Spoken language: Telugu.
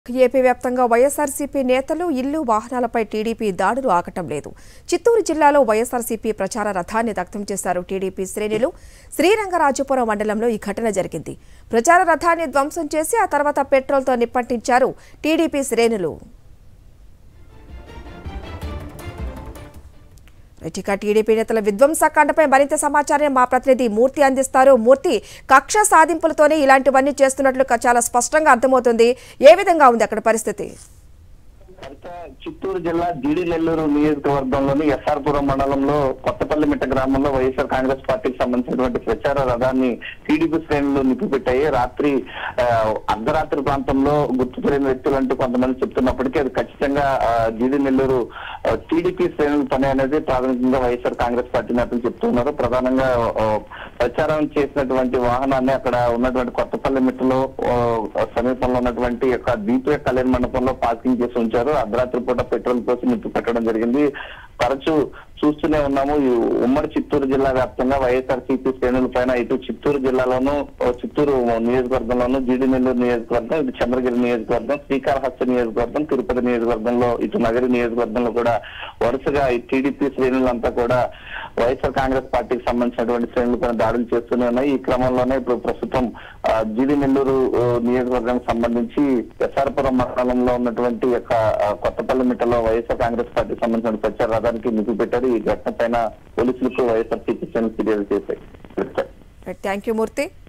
ఏపీ వ్యాప్తంగా వైఎస్ఆర్సీపీ నేతలు ఇల్లు వాహనాలపై టీడీపీ దాడులు ఆగటం లేదు. చిత్తూరు జిల్లాలో వైఎస్ఆర్సీపీ ప్రచార రథాన్ని దగ్ధం చేశారు టీడీపీ శ్రేణులు. శ్రీరంగరాజపురం మండలంలో ఈ ఘటన జరిగింది. ప్రచార రథాన్ని ధ్వంసం చేసి ఆ తర్వాత పెట్రోల్తో నిప్పంటించారు టీడీపీ శ్రేణులు. ఇక టీడీపీ నేతల విధ్వంసకాండపై మరింత సమాచారం మా ప్రతినిధి మూర్తి అందిస్తారు. మూర్తి, కక్ష సాధింపులతోనే ఇలాంటివన్నీ చేస్తున్నట్లు చాలా స్పష్టంగా అర్థమవుతుంది. ఏ విధంగా ఉంది అక్కడ పరిస్థితి? చిత్తూరు జిల్లా జీడి నెల్లూరు నియోజకవర్గంలోని ఎస్ఆర్పురం మండలంలో కొత్తపల్లిమిట్ట గ్రామంలో వైఎస్ఆర్ కాంగ్రెస్ పార్టీకి సంబంధించినటువంటి ప్రచార రథాన్ని టీడీపీ శ్రేణులు నిప్పిపెట్టాయి. రాత్రి అర్ధరాత్రి ప్రాంతంలో గుర్తు తెలియని వ్యక్తులు అంటూ కొంతమంది చెప్తున్నప్పటికీ అది ఖచ్చితంగా జీడి నెల్లూరు టీడీపీ శ్రేణుల పని అనేది ప్రాథమికంగా వైఎస్ఆర్ కాంగ్రెస్ పార్టీ నేతలు చెప్తున్నారు. ప్రధానంగా ప్రచారం చేసినటువంటి వాహనాన్ని అక్కడ ఉన్నటువంటి కొత్తపల్లిమిట్టలో సమీపంలో ఉన్నటువంటి దీపే కళ్యాణ మండపంలో పార్కింగ్ చేసి ఉంచారు. అర్ధరాత్రి పూట పెట్రోల్ కోసం నిప్పు పెట్టడం జరిగింది. తరచూ చూస్తూనే ఉన్నాము. ఈ ఉమ్మడి చిత్తూరు జిల్లా వ్యాప్తంగా వైఎస్ఆర్సీపీ శ్రేణుల పైన ఇటు చిత్తూరు జిల్లాలోను, చిత్తూరు నియోజకవర్గంలోను, జీడి నెల్లూరు నియోజకవర్గం, ఇటు చంద్రగిరి నియోజకవర్గం, శ్రీకాళహస్తి నియోజకవర్గం, తిరుపతి నియోజకవర్గంలో, ఇటు నగరి నియోజకవర్గంలో కూడా వరుసగా ఈ టీడీపీ శ్రేణులంతా కూడా వైఎస్ఆర్ కాంగ్రెస్ పార్టీకి సంబంధించినటువంటి శ్రేణుల పైన దాడులు చేస్తూనే ఉన్నాయి. ఈ క్రమంలోనే ఇప్పుడు ప్రస్తుతం జీడి నెల్లూరు నియోజకవర్గానికి సంబంధించి ఎస్ఆర్పురం మండలంలో ఉన్నటువంటి కొత్తపల్లిమిట్టలో వైఎస్ఆర్ కాంగ్రెస్ పార్టీకి సంబంధించిన ప్రచార రథానికి నిధులు పెట్టారు. ఈ ఘటన పైన పోలీసులకు వైఎస్ఆర్సీపీ శ్రేణులు ఫిర్యాదు చేశాయి. Thank you Murthy.